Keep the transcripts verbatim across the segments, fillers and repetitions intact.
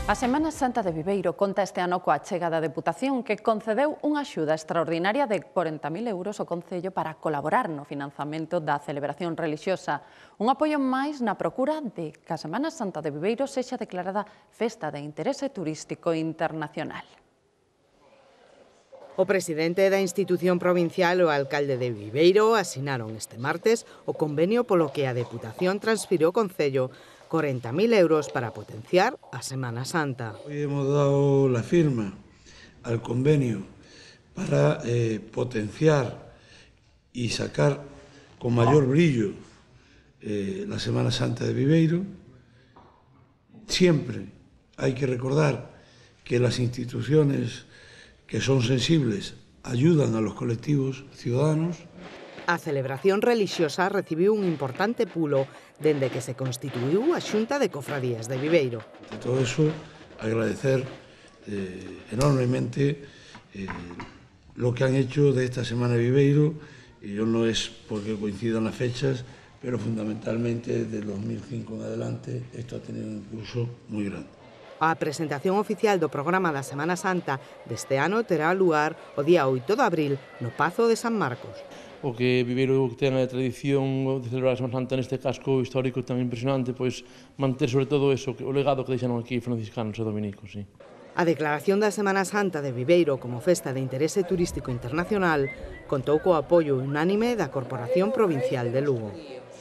A Semana Santa de Viveiro conta este ano coa achega da Deputación que concedeu unha axuda extraordinaria de corenta mil euros ao Concello para colaborar no financiamento da celebración relixiosa. Un apoio máis na procura de que a Semana Santa de Viveiro sexa declarada Festa de Interese Turístico Internacional. O presidente da institución provincial e o alcalde de Viveiro asinaron este martes o convenio polo que a Deputación transfiriu ao Concello corenta mil euros para potenciar a Semana Santa. Hoy hemos dado la firma al convenio para eh, potenciar y sacar con mayor brillo eh, la Semana Santa de Viveiro. Siempre hay que recordar que las instituciones que son sensibles ayudan a los colectivos ciudadanos. A celebración relixiosa recibiu un importante pulo dende que se constituiu a Xunta de Cofradías de Viveiro. De todo eso, agradecer eh, enormemente eh, lo que han hecho de esta Semana de Viveiro, y yo no es porque coincidan las fechas, pero fundamentalmente desde el dos mil cinco en adelante esto ha tenido un impulso moi grande. A presentación oficial do programa da Semana Santa deste ano terá lugar o día oito de abril no Pazo de San Marcos. O que Viveiro ten a tradición de celebrar a Semana Santa neste casco histórico tan impresionante, pois manter sobre todo eso, o legado que deixaron aquí franciscanos e dominicos. Sí. A declaración da Semana Santa de Viveiro como Festa de Interese Turístico Internacional contou co apoio unánime da Corporación Provincial de Lugo.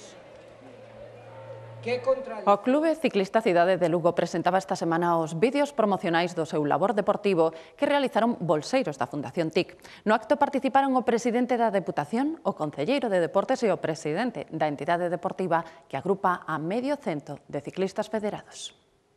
O Clube Ciclista Cidade de Lugo presentaba esta semana os vídeos promocionais do seu labor deportivo que realizaron bolseiros da Fundación T I C. No acto participaron o presidente da Deputación, o concelleiro de Deportes e o presidente da entidade deportiva que agrupa a medio cento de ciclistas federados.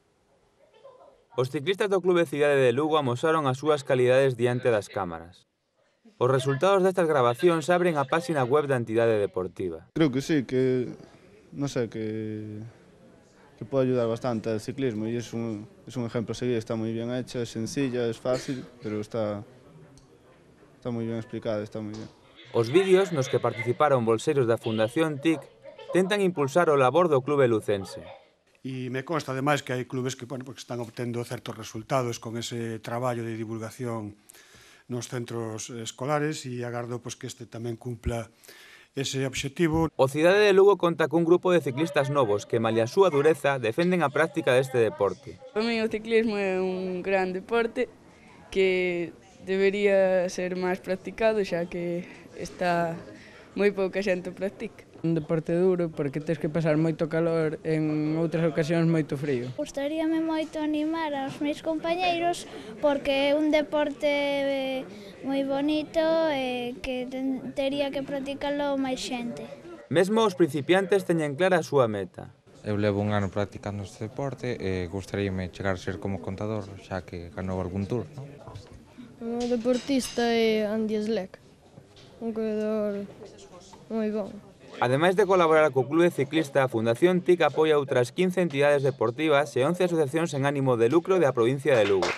Os ciclistas do Clube Cidade de Lugo amosaron as súas calidades diante das cámaras. Os resultados destas grabacións abren a páxina web da entidade deportiva. Creo que sí, que... no sé, que, que puede ayudar bastante al ciclismo y es un, es un ejemplo a seguir, está muy bien hecha, es sencilla, es fácil, pero está, está muy bien explicada, está muy bien. Os vídeos nos que participaron bolseiros da Fundación T I C tentan impulsar o labor do clube lucense. E me consta ademais que hai clubes que, bueno, porque están obtendo certos resultados con ese traballo de divulgación nos centros escolares e agardo pues, que este tamén cumpla ese obxectivo. O Cidade de Lugo conta cun grupo de ciclistas novos que, malia a súa dureza, defenden a práctica deste deporte. Para mí o ciclismo é un gran deporte que debería ser máis practicado, xa que está moi pouca xente practica. Un deporte duro porque tens que pasar moito calor, en outras ocasións moito frío. Gustaríame moito animar aos meus compañeiros porque é un deporte moi bonito e que tería que practicalo máis xente. Mesmo os principiantes teñen clara a súa meta. Eu levo un ano practicando este deporte e gustaríame chegar a ser como contador, xa que ganou algún tour, non? O deportista é Andy Schleck, un corredor moi bon. Ademais de colaborar co Clube Ciclista, a Fundación T I C apoia outras quince entidades deportivas e once asociacións en ánimo de lucro da provincia de Lugo.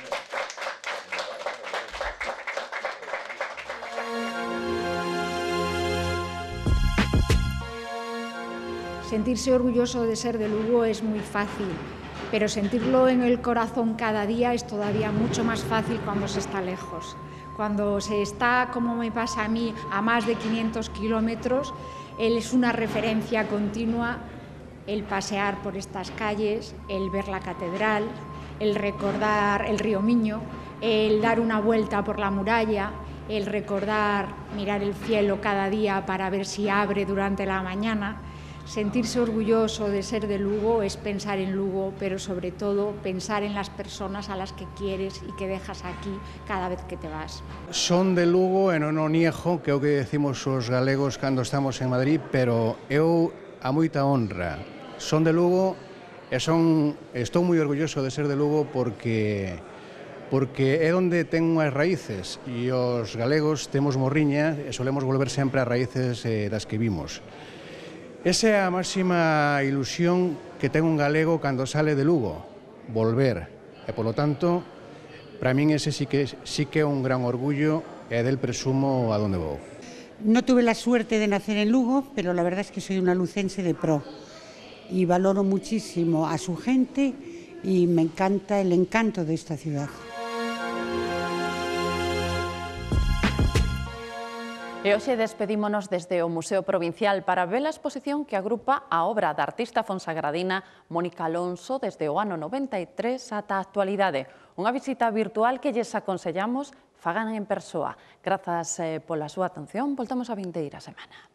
Sentirse orgulloso de ser de Lugo es muy fácil, pero sentirlo en el corazón cada día es todavía mucho más fácil cuando se está lejos. Cuando se está, como me pasa a mí, a más de quinientos kilómetros, él es una referencia continua, el pasear por estas calles, el ver la catedral, el recordar el río Miño, el dar una vuelta por la muralla, el recordar mirar el cielo cada día para ver si abre durante la mañana. Sentirse orgulloso de ser de Lugo es pensar en Lugo, pero sobre todo pensar en las personas a las que quieres y que dejas aquí cada vez que te vas. Son de Lugo e non o niego, que é o que decimos os galegos cando estamos en Madrid, pero eu a moita honra. Son de Lugo e son, estou moi orgulloso de ser de Lugo porque porque é onde ten unhas raíces e os galegos temos morriña e solemos volver sempre ás raíces eh, das que vimos. Esa é a máxima ilusión que ten un galego cando sale de Lugo, volver. E, polo tanto, para min ese sí que, sí que é un gran orgullo e del presumo a donde vou. No tuve la suerte de nacer en Lugo, pero la verdad es que soy una lucense de pro y valoro muchísimo a su gente y me encanta el encanto de esta ciudad. E hoxe despedímonos desde o Museo Provincial para ver a exposición que agrupa a obra da artista fonsagradina Mónica Alonso desde o ano noventa e tres ata a actualidade. Unha visita virtual que lles aconsellamos fagan en persoa. Grazas pola súa atención, voltamos a vindeira semana.